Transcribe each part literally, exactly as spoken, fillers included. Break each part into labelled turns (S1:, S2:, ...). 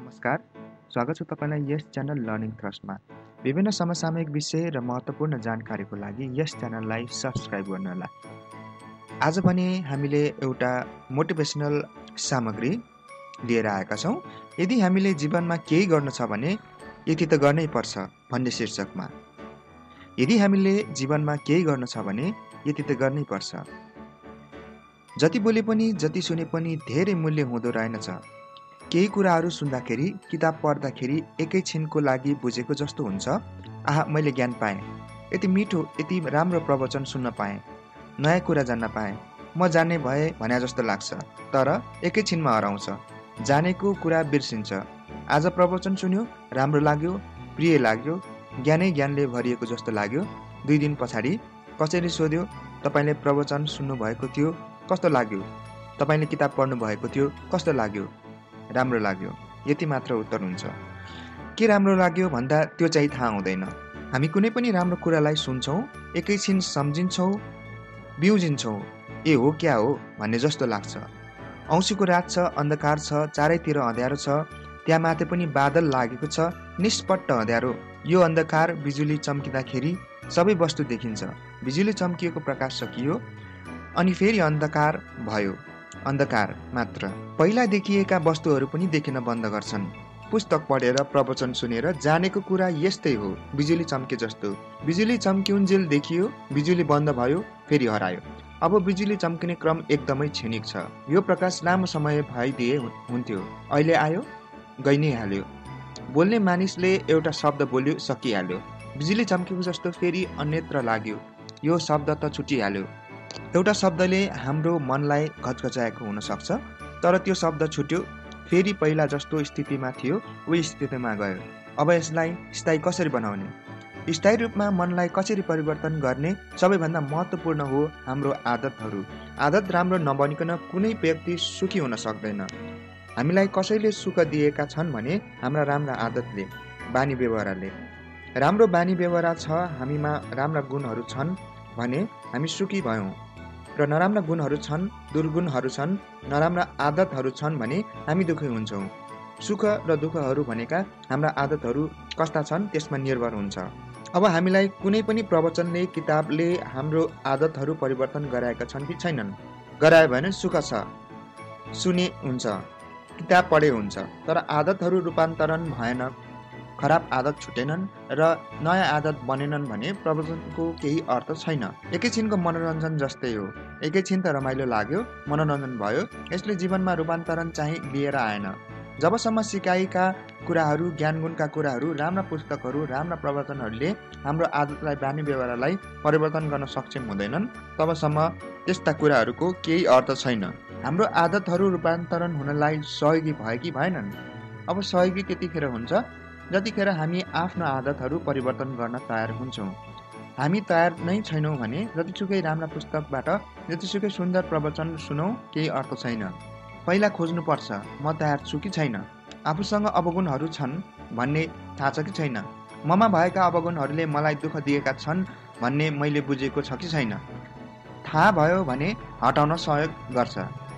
S1: नमस्कार, स्वागत छ तपाईँलाई यस च्यानल लर्निङ थ्रस्टमा। विभिन्न समसामयिक विषय र महत्त्वपूर्ण जानकारीको लागि यस च्यानललाई सब्स्क्राइब गर्नुहोला। आज भने हामीले एउटा मोटिभेसनल सामग्री लिएर आएका छौँ। यदि हामीले जीवनमा केही गर्न छ भने यति त गर्नै पर्छ भन्ने शीर्षकमा। यदि हामीले जीवनमा केही गर्न छ भने यति त गर्नै पर्छ। जति बोले पनि जति सुने पनि धेरै मूल्य हुँदो रहेनछ। केही कुराहरू सुन्दाखेरि किताब पढ्दाखेरि एकैछिनको लागि बुझेको जस्तो हुन्छ। आहा, मैले ज्ञान पाएँ, यति मिठो यति राम्रो प्रवचन सुन्न पाएँ, नयाँ कुरा जान्न पाएँ, म जान्ने भए भने जस्तो लाग्छ। तर एकैछिनमा हराउँछ, जानेको कुरा बिर्सिन्छ। आज प्रवचन सुन्यो, राम्रो लाग्यो, प्रिय लाग्यो, ज्ञानै ज्ञानले भरिएको जस्तो लाग्यो। दुई दिन पछाडि कसैले सोध्यो, तपाईँले प्रवचन सुन्नुभएको थियो, कस्तो लाग्यो? तपाईँले किताब पढ्नु भएको थियो, कस्तो लाग्यो? राम्रो लाग्यो, यति मात्र उत्तर हुन्छ। के राम्रो लाग्यो भन्दा त्यो चाहिँ थाहा हुँदैन। हामी कुनै पनि राम्रो कुरालाई सुन्छौँ, एकैछिन सम्झिन्छौँ, बिउजिन्छौँ, ए हो क्या हो भन्ने जस्तो लाग्छ। औँसीको रात छ, अन्धकार छ, चारैतिर अँध्यारो छ, त्यहाँ माथि पनि बादल लागेको छ, निष्पट्ट अँध्यारो। यो अन्धकार बिजुली चम्किँदाखेरि सबै वस्तु देखिन्छ। बिजुली चम्किएको प्रकाश सकियो अनि फेरि अन्धकार भयो, अन्धकार मात्र। पहिला देखिएका वस्तुहरू पनि देखिन बन्द गर्छन्। पुस्तक पढेर प्रवचन सुनेर जानेको कुरा यस्तै हो, बिजुली चम्के जस्तो। बिजुली चम्किउन्जेल देखियो, बिजुली बन्द भयो, फेरि हरायो। अब बिजुली चम्किने क्रम एकदमै क्षणिक छ। यो प्रकाश लामो समय भइदिए हुन्थ्यो, अहिले आयो, गइ नै हाल्यो। बोल्ने मानिसले एउटा शब्द बोल्यो, सकिहाल्यो। बिजुली चम्केको जस्तो फेरि अन्यत्र लाग्यो, यो शब्द त छुटिहाल्यो। एउटा शब्दले हाम्रो मनलाई घचघचाएको हुनसक्छ, तर त्यो शब्द छुट्यो, फेरि पहिला जस्तो स्थितिमा थियो उही स्थितिमा गयो। अब यसलाई स्थायी कसरी बनाउने? स्थायी रूपमा मनलाई कसरी परिवर्तन गर्ने? सबैभन्दा महत्त्वपूर्ण हो हाम्रो आदतहरू। आदत राम्रो नबनिकन कुनै व्यक्ति सुखी हुन सक्दैन। हामीलाई कसैले सुख दिएका छन् भने हाम्रा राम्रा आदतले, बानी व्यवहारले। राम्रो बानी व्यवहार छ, हामीमा राम्रा गुणहरू छन् भने हामी सुखी भयौँ, र नराम्रा गुणहरू छन्, दुर्गुणहरू छन्, नराम्रा आदतहरू छन् भने हामी दुःखी हुन्छौँ। सुख र दुःखहरू भनेका हाम्रा आदतहरू कस्ता छन् त्यसमा निर्भर हुन्छ। अब हामीलाई कुनै पनि प्रवचनले, किताबले हाम्रो आदतहरू परिवर्तन गराएका छन् कि छैनन्? गरायो भने सुख छ, सुने हुन्छ, किताब पढे हुन्छ, तर आदतहरू रूपान्तरण भएन, खराब आदत छुटेनन् र नयाँ आदत बनेनन् भने प्रवचनको केही अर्थ छैन। एकैछिनको मनोरञ्जन जस्तै हो। एकैछिन त रमाइलो लाग्यो, मनोरञ्जन भयो, यसले जीवनमा रूपान्तरण चाहिँ लिएर आएन। जबसम्म सिकाइका कुराहरू, ज्ञानगुणका कुराहरू, राम्रा पुस्तकहरू, राम्रा प्रवचनहरूले हाम्रो आदतलाई, बानी व्यवहारलाई परिवर्तन गर्न सक्षम हुँदैनन्, तबसम्म त्यस्ता कुराहरूको केही अर्थ छैन। हाम्रो आदतहरू रूपान्तरण हुनलाई सहयोगी भए कि भएनन्? अब सहयोगी त्यतिखेर हुन्छ जतिखेर हामी आफ्नो आदतहरू परिवर्तन गर्न तयार हुन्छौँ। हामी तयार नै छैनौँ भने जतिसुकै राम्रा पुस्तकबाट, जतिसुकै सुन्दर प्रवचन सुनौँ, केही अर्थ छैन। पहिला खोज्नुपर्छ, म तयार छु कि छैन, आफूसँग अवगुणहरू छन् भन्ने थाहा छ कि छैन, ममा भएका अवगुणहरूले मलाई दुःख दिएका छन् भन्ने मैले बुझेको छ कि छैन। थाहा भयो भने हटाउन सहयोग गर्छ।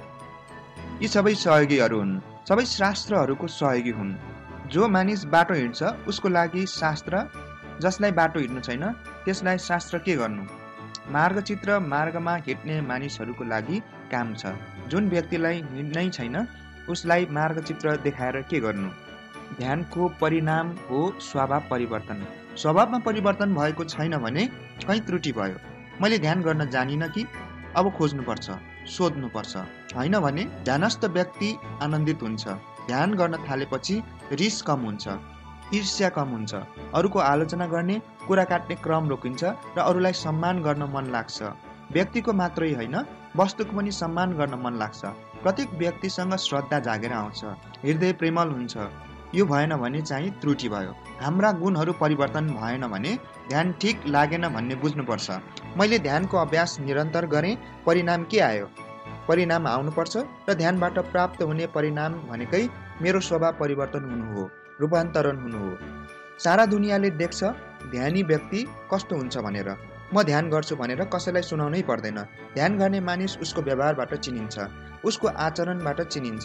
S1: यी सबै सहयोगीहरू हुन्, सबै शास्त्रहरूको सहयोगी हुन्। जो मानिस बाटो हिँड्छ उसको लागि शास्त्र, जसलाई बाटो हिँड्नु छैन त्यसलाई शास्त्र के गर्नु? मार्गचित्र मार्गमा हिँड्ने मानिसहरूको लागि काम छ। जुन व्यक्तिलाई हिँड्नै छैन उसलाई मार्गचित्र देखाएर के गर्नु? ध्यानको परिणाम हो स्वभाव परिवर्तन। स्वभावमा परिवर्तन भएको छैन भने कहीँ त्रुटि भयो। मैले ध्यान गर्न जानिनँ कि? अब खोज्नुपर्छ, सोध्नुपर्छ। होइन भने ध्यानस्थ व्यक्ति आनन्दित हुन्छ। ध्यान गर्न थालेपछि रिस कम हुन्छ, ईर्ष्या कम हुन्छ, अरूको आलोचना गर्ने, कुरा काट्ने क्रम रोकिन्छ र अरूलाई सम्मान गर्न मन लाग्छ। व्यक्तिको मात्रै होइन, वस्तुको पनि सम्मान गर्न मन लाग्छ। प्रत्येक व्यक्तिसँग श्रद्धा जागेर आउँछ, हृदय प्रेमल हुन्छ। यो भएन भने चाहिँ त्रुटि भयो। हाम्रा गुणहरू परिवर्तन भएन भने ध्यान ठिक लागेन भन्ने बुझ्नुपर्छ। मैले ध्यानको अभ्यास निरन्तर गरेँ, परिणाम के आयो? परिणाम आउनुपर्छ र ध्यानबाट प्राप्त हुने परिणाम भनेकै मेरो स्वभाव परिवर्तन हुनु हो, रूपान्तरण हुनु हो। सारा दुनियाँले देख्छ ध्यानी व्यक्ति कस्तो हुन्छ भनेर। म ध्यान गर्छु भनेर कसैलाई सुनाउनै पर्दैन। ध्यान गर्ने मानिस उसको व्यवहारबाट चिनिन्छ, उसको आचरणबाट चिनिन्छ।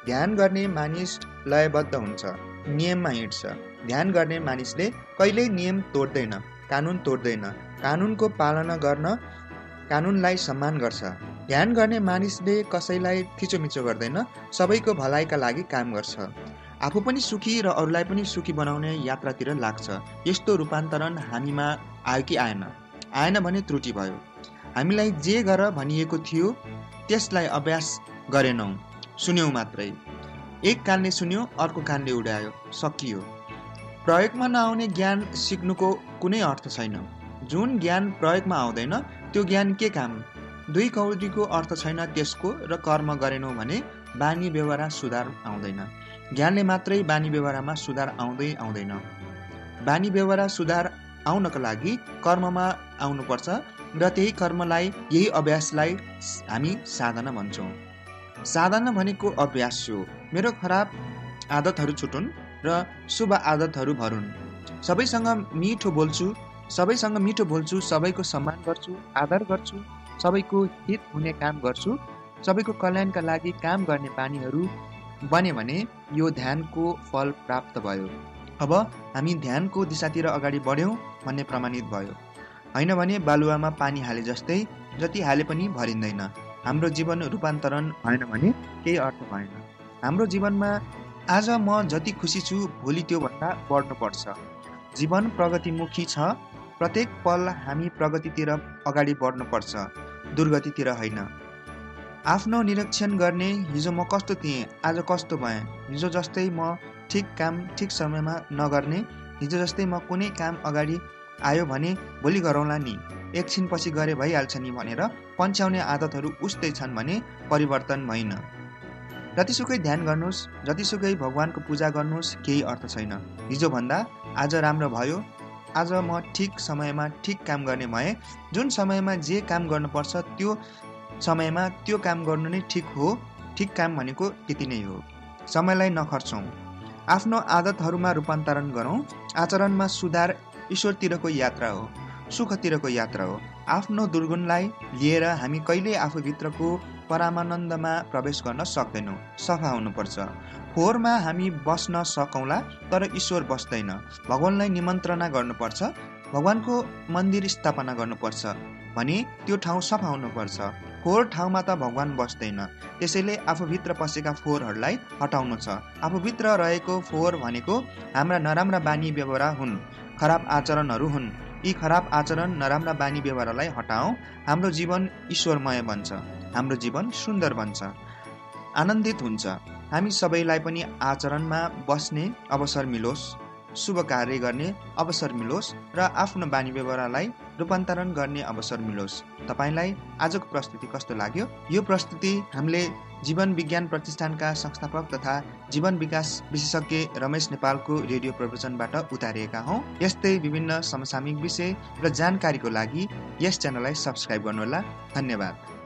S1: ध्यान गर्ने मानिस लयबद्ध हुन्छ, नियममा हिँड्छ। ध्यान गर्ने मानिसले कहिल्यै नियम तोड्दैन, कानुन तोड्दैन, कानुनको पालना गर्न कानुनलाई सम्मान गर्छ। ध्यान गर्ने मानिसले कसैलाई थिचोमिचो गर्दैन, सबैको भलाइका लागि काम गर्छ। आफू पनि सुखी र अरूलाई पनि सुखी बनाउने यात्रातिर लाग्छ। यस्तो रूपान्तरण हामीमा आयो कि आएन? आएन भने त्रुटि भयो। हामीलाई जे गर भनिएको थियो त्यसलाई अभ्यास गरेनौँ, सुन्यौँ मात्रै। एक कानले सुन्यो, अर्को कानले उडायो, सकियो। प्रयोगमा नआउने ज्ञान सिक्नुको कुनै अर्थ छैन। जुन ज्ञान प्रयोगमा आउँदैन त्यो ज्ञान के काम? दुई कौडीको अर्थ छैन त्यसको, र कर्म गरेनौँ भने बानी व्यवहार सुधार आउँदैन। ज्ञानले मात्रै बानी व्यवहारमा सुधार आउँदै आउँदैन। बानी व्यवहार सुधार आउनका लागि कर्ममा आउनुपर्छ, र त्यही कर्मलाई, यही अभ्यासलाई हामी साधना भन्छौँ। साधना भनेको अभ्यास हो। मेरो खराब आदतहरू छुटुन् र शुभ आदतहरू भरुन्। सबैसँग मिठो बोल्छु, सबैसँग मिठो बोल्छु, सबैको सम्मान गर्छु, आदर गर्छु, सबैको हित हुने काम गर्छु, सबैको कल्याणका लागि काम गर्ने बानीहरू बने भने यो ध्यानको फल प्राप्त भयो। अब हामी ध्यानको दिशातिर अगाडि बढ्यौँ भन्ने प्रमाणित भयो। होइन भने बालुवामा पानी हाले जस्तै जति हाले पनि भरिँदैन। हाम्रो जीवन रूपान्तरण भएन भने केही अर्थ भएन। हाम्रो जीवनमा आज म जति खुसी छु भोलि त्योभन्दा बढ्नुपर्छ। जीवन प्रगतिमुखी छ। प्रत्येक पल हामी प्रगतितिर अगाडि बढ्नुपर्छ, दुर्गतितिर होइन। आफ्नो निरीक्षण गर्ने, हिजो म कस्तो थिएँ, आज कस्तो भएँ। हिजो जस्तै म ठिक काम ठिक समयमा नगर्ने, हिजो जस्तै म कुनै काम अगाडि आयो भने भोलि गरौँला नि, एकछिनपछि गरे भइहाल्छ नि भनेर पन्छ्याउने आदतहरू उस्तै छन् भने परिवर्तन होइन। जतिसुकै ध्यान गर्नुहोस्, जतिसुकै भगवानको पूजा गर्नुहोस्, केही अर्थ छैन। हिजोभन्दा आज राम्रो भयो। आज म ठिक समयमा ठिक काम गर्ने भएँ। जुन समयमा जे काम गर्नुपर्छ त्यो समयमा त्यो काम गर्नु नै ठिक हो। ठिक काम भनेको त्यति नै हो। समयलाई नखर्चौँ, आफ्नो आदतहरूमा रूपान्तरण गरौँ। आचरणमा सुधार ईश्वरतिरको यात्रा हो, सुखतिरको यात्रा हो। आफ्नो दुर्गुणलाई लिएर हामी कहिल्यै आफूभित्रको परमानन्दमा प्रवेश गर्न सक्दैनौँ। सफा हुनुपर्छ। फोहोरमा हामी बस्न सकौँला, तर ईश्वर बस्दैन। भगवानलाई निमन्त्रणा गर्नुपर्छ, भगवानको मन्दिर स्थापना गर्नुपर्छ भने त्यो ठाउँ सफा हुनुपर्छ। फोहोर ठाउँमा त भगवान बस्दैन। त्यसैले आफूभित्र पसेका फोहोरहरूलाई हटाउनु छ। आफूभित्र रहेको फोहोर भनेको हाम्रा नराम्रा बानी व्यवहार हुन्, खराब आचरणहरू हुन्। यी खराब आचरण, नराम्रा बानी व्यवहारलाई हटाऊ। हाम्रो जीवन ईश्वरमय बन्छ, हाम्रो जीवन सुन्दर बन्छ, आनन्दित हुन्छ। हामी सबैलाई पनि आचरणमा बस्ने अवसर मिलोस्, शुभ कार्य गर्ने अवसर मिलोस् र आफ्नो बानी व्यवहारलाई रूपान्तरण गर्ने अवसर मिलोस्। तपाईलाई आजको प्रस्तुति कस्तो लाग्यो? यो प्रस्तुति हामीले जीवन विज्ञान प्रतिष्ठानका संस्थापक तथा जीवन विकास विशेषज्ञ रमेश नेपालको रेडियो प्रवचनबाट उतारिएका हौँ। यस्तै विभिन्न समसामयिक विषय र जानकारीको लागि यस च्यानललाई सब्स्क्राइब गर्नुहोला। धन्यवाद।